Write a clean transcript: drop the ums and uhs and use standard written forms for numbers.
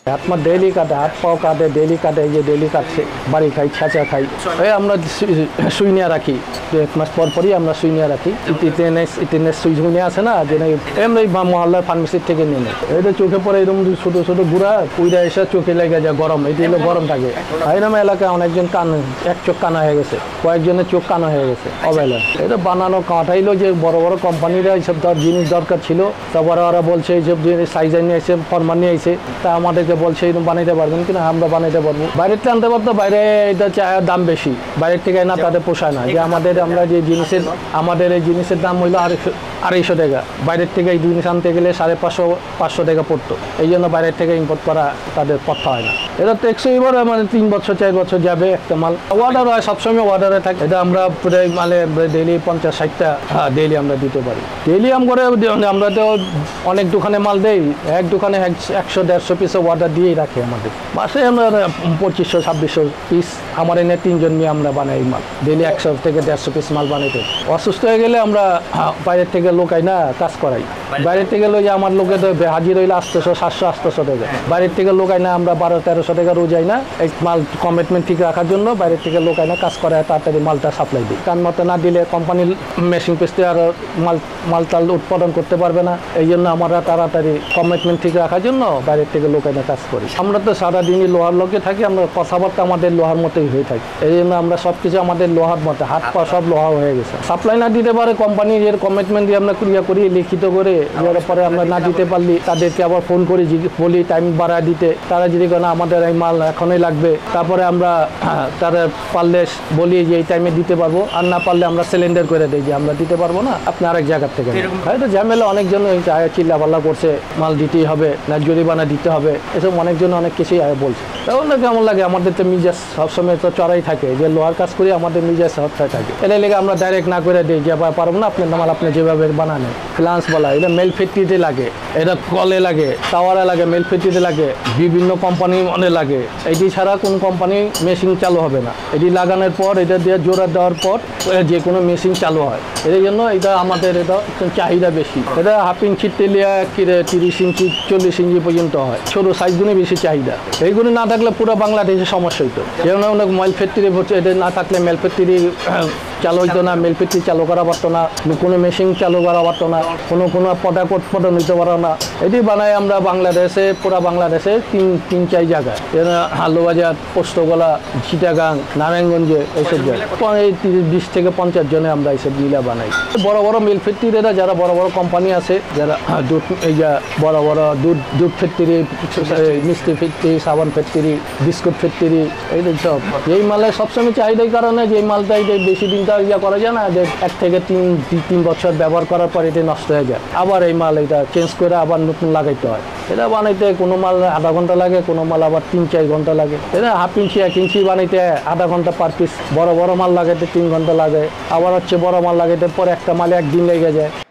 আমার ডেইলি কাটে, হাত পাও কাটে, ডেইলি কাটে, এই যে ডেইলি কাটছে, বাড়ি খাই, ছেঁচা খাই। এই আমরা সুই নিয়ে রাখি, 1 মাস পর পরই আমরা সুই নিয়ে রাখি। ইটেনের সুই নিয়ে আছে না, যে এমনি মহল্লার ফার্মেসির থেকে নিয়ে নেই। এটা চোখে পরে এরকম ছোট ছোট গুঁড়া উইরা এসে চোখে লেগে যায়, গরম, এটি হলো গরম থাকে। এরকম এলাকায় অনেকজন এক চোখ কানা হয়ে গেছে, কয়েকজনের চোখ কানা হয়ে গেছে অবহেলা। এটা বানানো কাঠাইলো যে বড় বড় কোম্পানিরা এইসব জিনিস দরকার ছিল, তারপরে ওরা বলছে এইসব জিনিস সাইজার নিয়ে এসে, ফরমান নিয়ে এসে, তা আমাদেরকে বলছে এরকম বানাইতে পারবেন কিনা। আমরা বানাইতে পারবো। বাইরের থেকে আনতে পারতো, বাইরে এটা দাম বেশি, বাইরের থেকে না তাদের পোষায় না। যে আমরা যে জিনিসের, আমাদের এই জিনিসের দাম হইলো 250 টাকা, বাইরের থেকে এই জিনিস আনতে গেলে 550 টাকা পড়তো। এই জন্য বাইরের থেকে ইম্পোর্ট করা তাদের পথা হয় না। এটা টেকসই এবারে মানে 3 বছর 4 বছর যাবে একটা মাল। অর্ডার হয়, সবসময় অর্ডারে থাকে। এটা আমরা মালে ডেইলি 50-60টা ডেইলি আমরা দিতে পারি। ডেইলি আমরা তো অনেক দোকানে মাল দেই, এক দোকানে 100-150 পিসও অর্ডার দিয়েই রাখে আমাদের। মাসে আমরা 2500-2600 পিস আমার এনে 3 জন নিয়ে আমরা বানাই মাল। ডেইলি 100 থেকে 150 পিস মাল বানাইতে। অসুস্থ হয়ে গেলে আমরা বাইরের থেকে লোক আই না কাজ করাই। বাইরের থেকে লোক আমার লোকে তো হাজির হইলে 800-700-800 টাকা। বাইরের থেকে লোক আই না আমরা 1200-1300 টাকা রোজ আই না। এই মাল কমিটমেন্ট ঠিক রাখার জন্য বাইরের থেকে লোক আই না কাজ করায়, তাড়াতাড়ি মালটা সাপ্লাই দিই। কারণ মতো না দিলে কোম্পানির মেশিন পেস্তে আর মালটাল উৎপাদন করতে পারবে না। এই জন্য আমরা তাড়াতাড়ি কমিটমেন্ট ঠিক রাখার জন্য বাইরের থেকে লোক আইনা কাজ করি। আমরা তো সারাদিনই লোহার লোকে থাকি, আমরা কথাবার্তা আমাদের লোহার মতোই হয়ে থাকি। এই জন্য আমরা সব কিছু আমাদের লোহার মতো, হাত পা সব লোহা হয়ে গেছে। সাপ্লাই না দিতে পারে কোম্পানির এর কমিটমেন্ট দিয়ে আমরা ক্রিয়া করি লিখিত করে, পরে আমরা না দিতে পারলি তাদেরকে আবার ফোন করে বলি টাইম বাড়া দিতে। তারা যদি না আমাদের এই মাল এখনই লাগবে, তারপরে আমরা তারা পারলে বলি যে এই টাইমে দিতে পারবো, আর না পারলে আমরা সিলিন্ডার করে দিই যে আমরা দিতে পারবো না, আপনি আরেক জায়গার থেকে। হয়তো ঝামেলা অনেকজন চিল্লাপাল্লা করছে, মাল দিতেই হবে না, জরিমানা দিতে হবে, এসব অনেকজন অনেক কিছুই বলছে। তখন কেমন লাগে, আমাদের তো মিজাজ সবসময় তো চড়াই থাকে, যে লোহার কাজ করি আমাদের মিজাজ সবটাই থাকে। এর লেগে আমরা ডাইরেক্ট না করে দিই যে পারবো না, আপনার মাল আপনি যেভাবে বানানেন। ফ্লান্স বলা, এটা মেল ফ্যাক্টরিতে লাগে, এটা কলে লাগে, টাওয়ারে লাগে, মেল ফ্যাক্টরিতে লাগে, বিভিন্ন কোম্পানি মনে লাগে। এটি ছাড়া কোন কোম্পানি মেশিন চালু হবে না। এটি লাগানোর পর, এটা দিয়ে জোড়া দেওয়ার পর যে কোনো মেশিন চালু হয়। এর জন্য এটা আমাদের এটা চাহিদা বেশি। এটা 1/2 ইঞ্চি তেলিয়া 30 ইঞ্চি 40 ইঞ্চি পর্যন্ত হয়। ছোট সাইজগুলো বেশি চাহিদা। এইগুলো না থাকলে পুরো বাংলাদেশে সমস্যা হইতো। যেমন অনেক মেল ফ্যাক্টরি, এটা না থাকলে মেল ফ্যাক্টরি চালু হইতো না, মেল ফ্যাক্টরি চালু করা পারতো না, কোনো মেশিন চালু করা পারতো না, কোনো প্রোডাক্ট উৎপাদন হইতে পারো না। এটি বানাই আমরা বাংলাদেশে, পুরা বাংলাদেশে 3-4 জায়গায়, হালুবাজার, পোস্তগোলা, চিটাগাং, নারায়ণগঞ্জে, এইসব জায়গায় 20 থেকে 50 জনে আমরা এইসব জিলা বানাই। বড় বড় মিল ফ্যাক্টরিরা, যারা বড় বড় কোম্পানি আছে, যারা দুধ, এই যে বড় বড় দুধ ফ্যাক্টরি, মিষ্টি ফ্যাক্টরি, সাবান ফ্যাক্টরি, বিস্কুট ফ্যাক্টরি, এই সব এই মালের সবসময় চাহিদার কারণে যে এই মালটা বেশি দিন তো ইয়া করা যায় না, যে 1 থেকে 3 বছর ব্যবহার করার পর এটা নষ্ট হয়ে যায়। আবার এই মাল এটা চেঞ্জ করে আবার নতুন লাগাইতে হয়। এটা বানাইতে কোনো মাল আধা ঘন্টা লাগে, কোনো মাল আবার 3-4 ঘন্টা লাগে। এটা 1/2 ইঞ্চি 1 ইঞ্চি বানাইতে আধা ঘন্টা পার পিস। বড় বড় মাল লাগাইতে 3 ঘন্টা লাগে। আবার বড় মাল লাগাইতে পরে একটা মালে 1 দিন লেগে যায়।